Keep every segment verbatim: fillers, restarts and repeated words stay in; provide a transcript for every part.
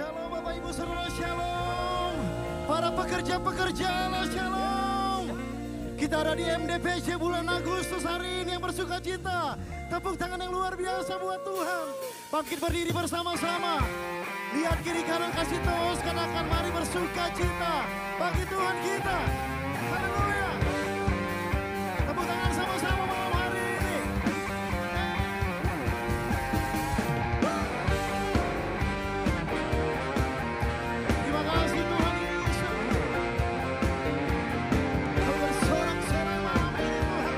Shalom Bapak Ibu Saudara, shalom. Para pekerja-pekerja Allah, shalom. Kita ada di M D P C bulan Agustus hari ini yang bersuka cita. Tepuk tangan yang luar biasa buat Tuhan. Bangkit berdiri bersama-sama. Lihat kiri kanan, kasih tos, katakan mari bersuka cita bagi Tuhan kita. Haleluya. Tepuk tangan sama-sama malam hari ini. Terima kasih Tuhan Yesus. Kau bersorak-sorai malam ini Tuhan.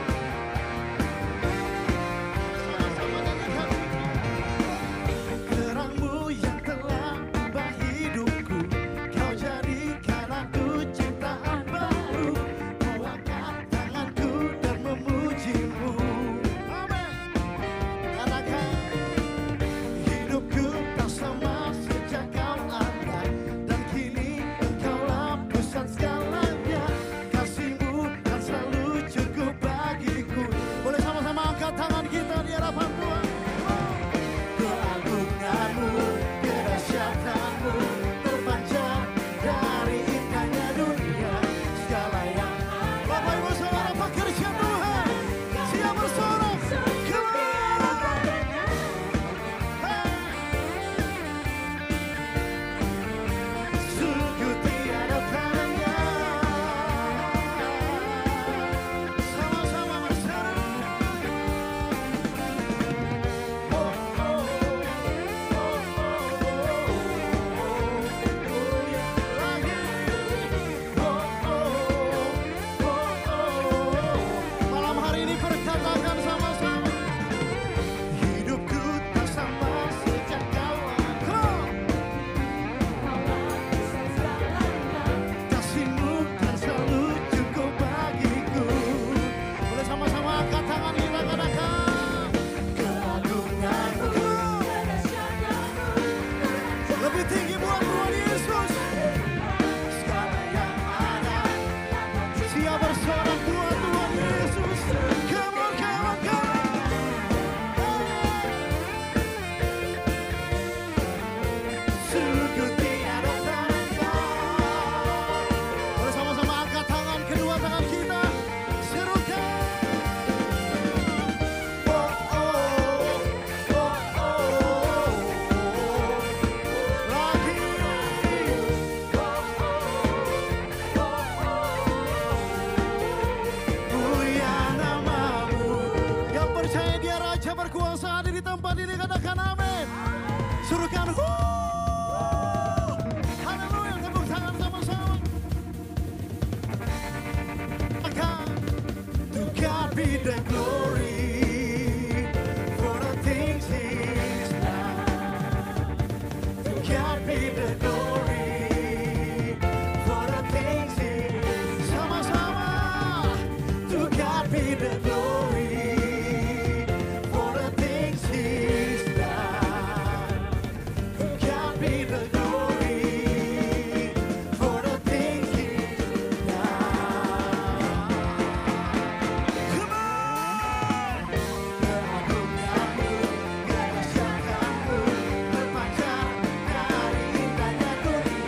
Sama-sama nyanyikan. Terang-Mu yang telah ubah hidupku, Kau jadikan aku ciptaan baru. Kau angkat tanganku dan memuji-Mu. Amin. Katakan, hidupku tak sama sejak Kau ada, dan kini Engkaulah pusat segalanya. Kasih-Mu kan selalu cukup bagiku. Boleh sama-sama angkat tangan kita di hadapan Tuhan. Keagungan-Mu, kedahsyatan-Mu terpancar dari indahnya dunia. Segala yang Bapak Ibu Saudara pekerja Tuhan, siap bersorak keluar. Sungguh tiada tandingan. Sama-sama bersorak. Oh, oh, oh, oh, oh, oh, ya lagi. Oh, oh, oh, oh. Malam hari ini perkatakan sama-sama. Hidupku tak sama sejak Kau ada. Kasih-Mu kan selalu cukup bagiku. Boleh sama-sama angkat tangan kita katakan. Keagungan-Mu, lebih tinggi buat Tuhan Yesus. Segala yang ada, siap bersorak buat Tuhan Yesus. Come on, come on, come on. Sungguh tiada tandingan. Boleh sama-sama angkat tangan, kedua tangan kita. Serukan. Oh, oh, oh, oh, oh. Lagi. Mulia nama-Mu. Yang percaya Dia Raja berkuasa ada di tempat ini, katakan amin. Suruhkan hu. Haleluya, tepuk tangan sama-sama. Akan to God be the glory for the things He's done. To God be the glory for the things He's sama-sama. To God be the glory for the things He's done. To God be the glory for the things He's done. Come on! Keagungan-Mu, kedahsyatan-Mu terpancar dari indahnya dunia.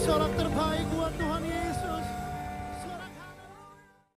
bersorak terus.